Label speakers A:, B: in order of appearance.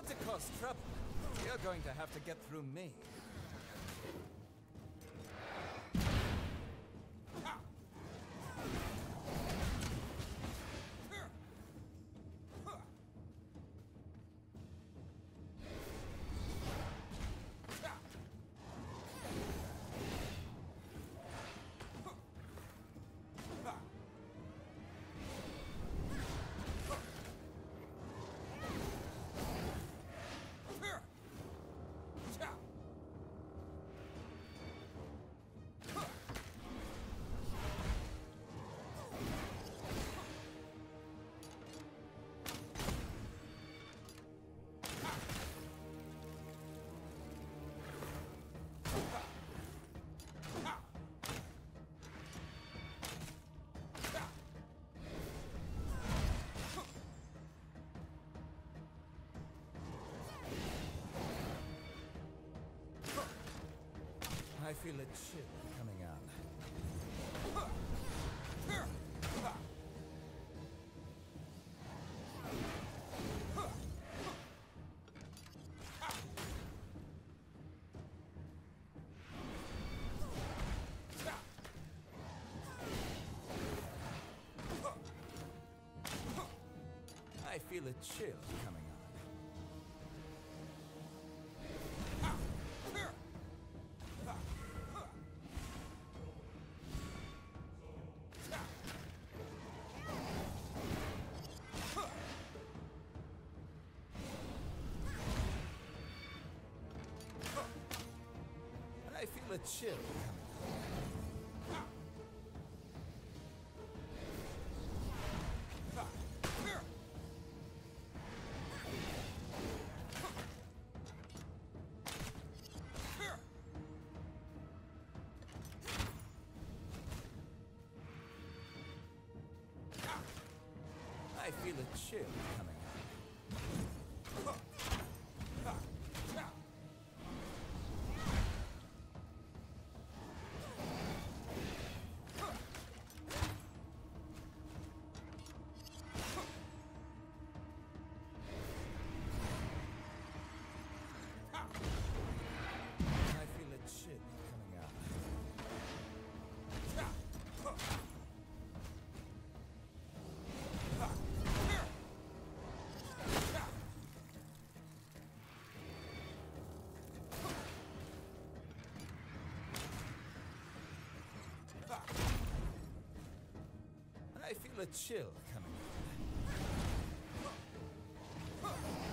A: want to cause trouble, you're going to have to get through me. I feel a chill coming on. I feel a chill coming on. I feel a chill coming on. I feel a chill coming on. I feel a chill coming on. I feel a chill coming on.